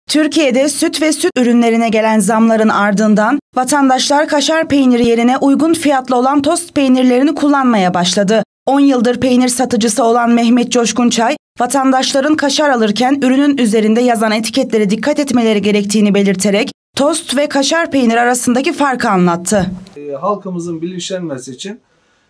Türkiye'de süt ve süt ürünlerine gelen zamların ardından vatandaşlar kaşar peyniri yerine uygun fiyatlı olan tost peynirlerini kullanmaya başladı. 10 yıldır peynir satıcısı olan Mehmet Coşkunçay, vatandaşların kaşar alırken ürünün üzerinde yazan etiketlere dikkat etmeleri gerektiğini belirterek tost ve kaşar peynir arasındaki farkı anlattı. Halkımızın bilinçlenmesi için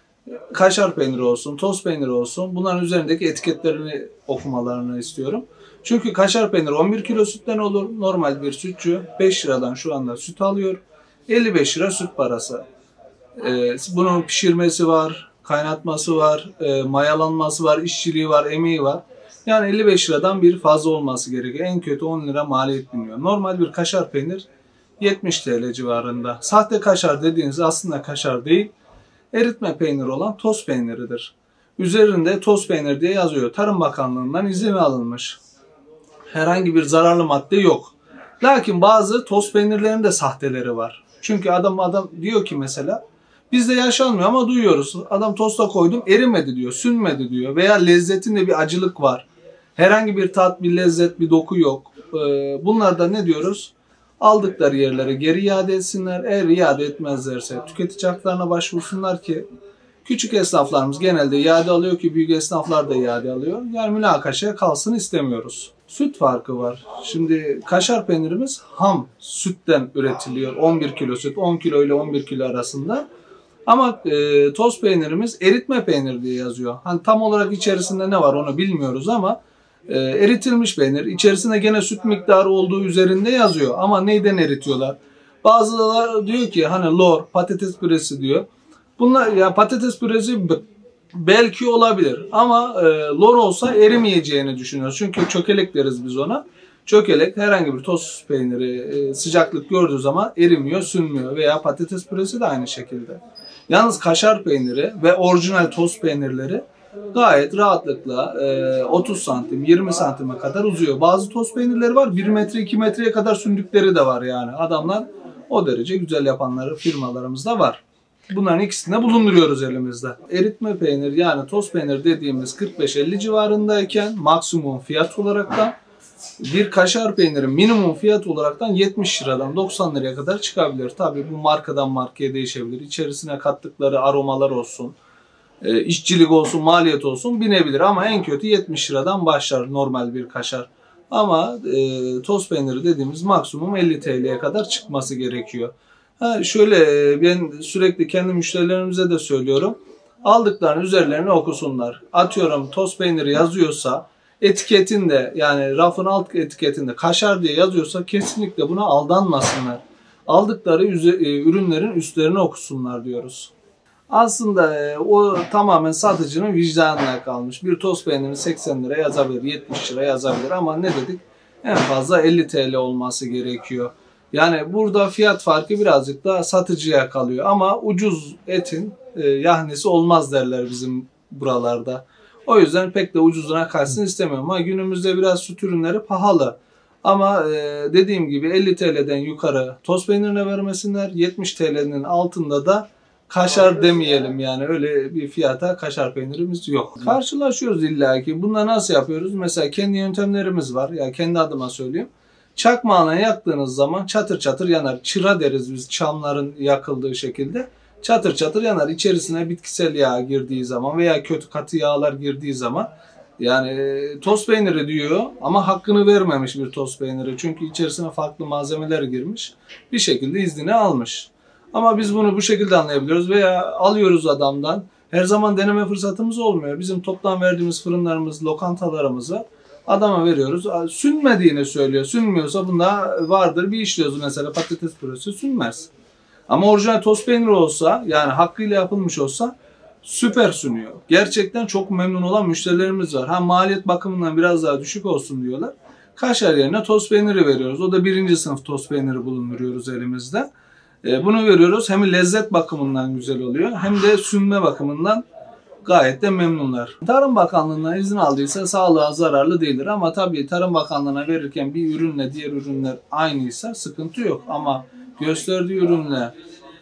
kaşar peyniri olsun, tost peyniri olsun bunların üzerindeki etiketlerini okumalarını istiyorum. Çünkü kaşar peyniri 11 kilo sütten olur. Normal bir sütçü 5 liradan şu anda süt alıyor. 55 lira süt parası. Bunun pişirmesi var, kaynatması var, mayalanması var, işçiliği var, emeği var. Yani 55 liradan bir fazla olması gerekiyor. En kötü 10 lira maliyet biniyor. Normal bir kaşar peynir 70 TL civarında. Sahte kaşar dediğiniz aslında kaşar değil, eritme peyniri olan toz peyniridir. Üzerinde toz peynir diye yazıyor. Tarım Bakanlığı'ndan izin alınmış. Herhangi bir zararlı madde yok. Lakin bazı toz peynirlerin de sahteleri var. Çünkü adam diyor ki mesela bizde yaşanmıyor ama duyuyoruz. Adam tosta koydum erimedi diyor, sünmedi diyor veya lezzetinde bir acılık var. Herhangi bir tat, bir lezzet, bir doku yok. Bunlarda ne diyoruz? Aldıkları yerlere geri iade etsinler. Eğer iade etmezlerse tüketici haklarına başvursunlar ki küçük esnaflarımız genelde iade alıyor ki büyük esnaflar da iade alıyor. Yani münakaşaya kalsın istemiyoruz. Süt farkı var. Şimdi kaşar peynirimiz ham sütten üretiliyor. 11 kilo süt, 10 kilo ile 11 kilo arasında. Ama toz peynirimiz eritme peynir diye yazıyor. Hani tam olarak içerisinde ne var onu bilmiyoruz ama eritilmiş peynir. İçerisinde gene süt miktarı olduğu üzerinde yazıyor. Ama neyden eritiyorlar? Bazıları diyor ki hani lor, patates püresi diyor. Bunlar ya patates püresi belki olabilir ama lor olsa erimeyeceğini düşünüyoruz. Çünkü çökelek deriz biz ona. Çökelek herhangi bir toz peyniri sıcaklık gördüğü zaman erimiyor, sünmüyor veya patates püresi de aynı şekilde. Yalnız kaşar peyniri ve orijinal toz peynirleri gayet rahatlıkla 30 santim, 20 santime kadar uzuyor. Bazı toz peynirleri var 1 metre, 2 metreye kadar sündükleri de var yani. Adamlar o derece güzel yapanları firmalarımızda var. Bunların ikisini de bulunduruyoruz elimizde. Eritme peynir yani toz peynir dediğimiz 45-50 civarındayken maksimum fiyat olaraktan bir kaşar peyniri minimum fiyat olaraktan 70 liradan 90 liraya kadar çıkabilir. Tabii bu markadan markaya değişebilir. İçerisine kattıkları aromalar olsun, işçilik olsun, maliyet olsun binebilir ama en kötü 70 liradan başlar normal bir kaşar. Ama toz peyniri dediğimiz maksimum 50 TL'ye kadar çıkması gerekiyor. Şöyle ben sürekli kendi müşterilerimize de söylüyorum. Aldıklarını üzerlerine okusunlar. Atıyorum toz peyniri yazıyorsa etiketinde yani rafın alt etiketinde kaşar diye yazıyorsa kesinlikle buna aldanmasınlar. Aldıkları ürünlerin üstlerine okusunlar diyoruz. Aslında o tamamen satıcının vicdanına kalmış. Bir toz peynirini 80 lira yazabilir, 70 lira yazabilir ama ne dedik? En fazla 50 TL olması gerekiyor. Yani burada fiyat farkı birazcık da satıcıya kalıyor ama ucuz etin yahnisi olmaz derler bizim buralarda. O yüzden pek de ucuzuna kaçsın istemiyorum ama günümüzde biraz süt ürünleri pahalı. Ama dediğim gibi 50 TL'den yukarı toz peynirine vermesinler, 70 TL'nin altında da kaşar demeyelim yani öyle bir fiyata kaşar peynirimiz yok. Karşılaşıyoruz illaki. Bunları nasıl yapıyoruz? Mesela kendi yöntemlerimiz var. Ya kendi adıma söyleyeyim. Çakmağına yaktığınız zaman çatır çatır yanar. Çıra deriz biz çamların yakıldığı şekilde. Çatır çatır yanar. İçerisine bitkisel yağ girdiği zaman veya kötü katı yağlar girdiği zaman yani toz peyniri diyor ama hakkını vermemiş bir toz peyniri. Çünkü içerisine farklı malzemeler girmiş. Bir şekilde iznini almış. Ama biz bunu bu şekilde anlayabiliyoruz veya alıyoruz adamdan. Her zaman deneme fırsatımız olmuyor. Bizim toptan verdiğimiz fırınlarımız, lokantalarımız var. Adama veriyoruz. Sünmediğini söylüyor. Sünmüyorsa bunda vardır bir işliyoruz. Mesela patates püresi sünmez. Ama orijinal toz peyniri olsa yani hakkıyla yapılmış olsa süper sünüyor. Gerçekten çok memnun olan müşterilerimiz var. Ha maliyet bakımından biraz daha düşük olsun diyorlar. Kaşar yerine toz peyniri veriyoruz. O da 1. sınıf toz peyniri bulunduruyoruz elimizde. Bunu veriyoruz. Hem lezzet bakımından güzel oluyor hem de sünme bakımından gayet de memnunlar. Tarım Bakanlığı'ndan izin aldıysa sağlığa zararlı değildir ama tabii Tarım Bakanlığı'na verirken bir ürünle diğer ürünler aynıysa sıkıntı yok ama gösterdiği ürünle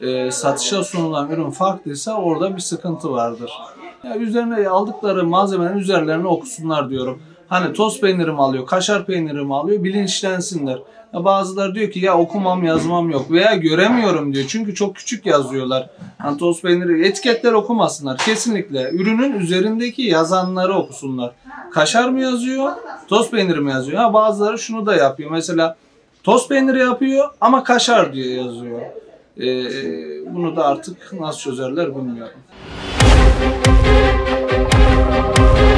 satışa sunulan ürün farklıysa orada bir sıkıntı vardır. Yani üzerine aldıkları malzemenin üzerlerine okusunlar diyorum. Hani tost peyniri mi alıyor, kaşar peyniri mi alıyor bilinçlensinler. Bazıları diyor ki ya okumam yazmam yok veya göremiyorum diyor. Çünkü çok küçük yazıyorlar. Hani tost peyniri etiketler okumasınlar. Kesinlikle ürünün üzerindeki yazanları okusunlar. Kaşar mı yazıyor, tost peyniri mi yazıyor? Bazıları şunu da yapıyor. Mesela tost peyniri yapıyor ama kaşar diye yazıyor. Bunu da artık nasıl çözerler bilmiyorum.